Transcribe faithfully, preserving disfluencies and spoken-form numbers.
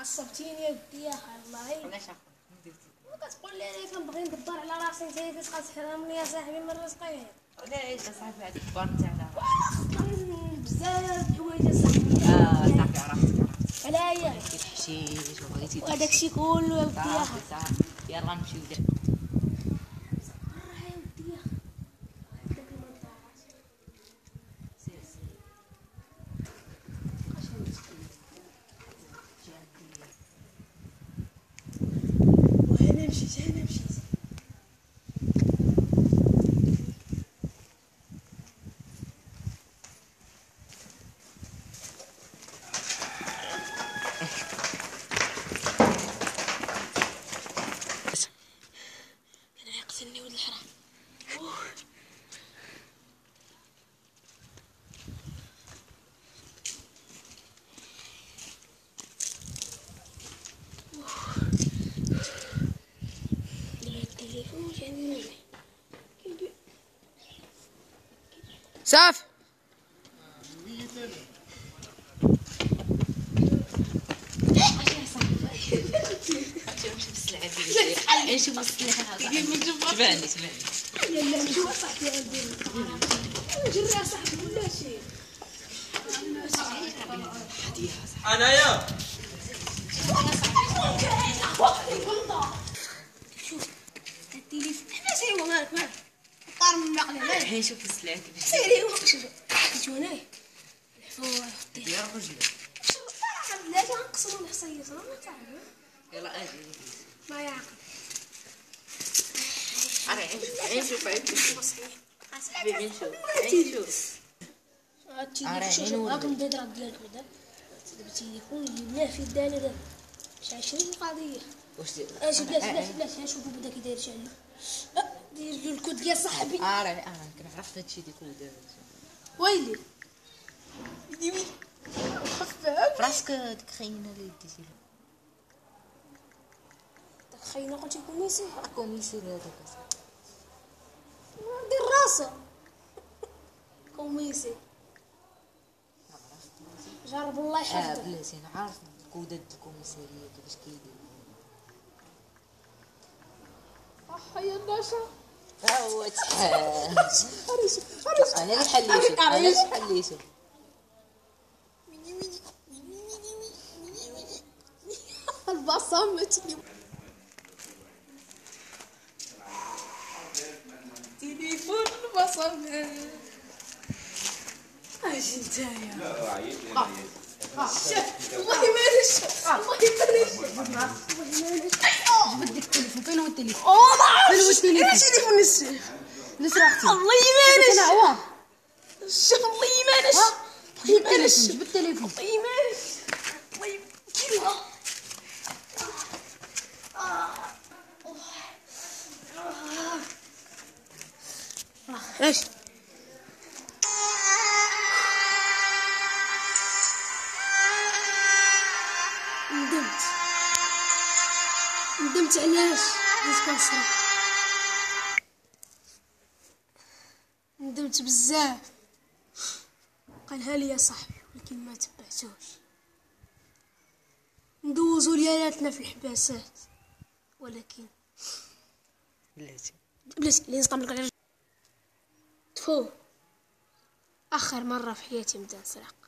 عصبتيني يا ودي يا اخي والله. علاش اخويا كتقول لي انا كنبغي ندبر على راسي انت كتبقى تحرمني يا صاحبي من رزقي. علاش اصاحبي هاد الكبار تاعنا بزاف د الحوايج اصاحبي. اه صافي عرفت عليا بغيتي الحشيش وبغيتي وهداك الشيء كله يا ودي يا اخي. صافي صافي يلا نمشيو دابا. يا ودي يا اخي داك المنطقه سير سير وهنا مشيت هنا مشيت. انا يقتلني ولد الحرام. التليفون جميل صافي نمشي بالسلعه ديالي نشوف السلعه تبعني تبعني لا لا شو صاحبي جري يا صاحبي كل شيء. انايا شوف التليفون حنا سيري مالك مالك طار من المقله مالك الحين شوف السلعه كيفاش سيري شوف جيتو هنايا الحفوه يا رجل صراحه بلاتي غنقسمو الحصيص راه ما تعرف يلا اجي ما يعقل. عين شوف عين شوف صاحبي عين شوف عين شوف التليفون هاك البيضرات ديالك بعدا دابا التليفون جبناه في يدانا دابا باش عشرين القضيه. واش دير اجي بلاتي بلاتي بلاتي شوفو بدا كي داير شحال دير له الكود ديال صاحبي. اه راه اه كنعرف هادشي ديك ودار ويلي ويلي ويلي خفاف فراسك ديك خينا اللي ديتي له داك خينا قلتي كوميسي كوميسير هذاك دير راسو كوميسي جرب الله اه يحفظك. بلاتي انا عارف كودات الكوميساريه كيفاش كيدير صح يا باشا ها هو تحال خريج خريج انا اللي حليته انا اللي حليته البصمتني تليفون البصمة اجي نتايا. لا عييت انا عييت والله ما نشوف والله ما نشوف جبد ديك التليفون فين هو التليفون اوه ما فين هو عرفتش التليفون انا تليفون نسي نسرقتي والله ما انا نشوف عوار شوف والله ما نشوف جبد التليفون جبد التليفون والله ما نشوف والله كلمة ايش ندمت ندمت علاش بديت كنسرق. ندمت بزاف قالها لي يا صاحبي ولكن ما تبعتوش. ندوزو ليالاتنا في الحباسات ولكن بلاتي بلاتي اللي نسقم لك تفو اخر مره في حياتي نبدا نسرق.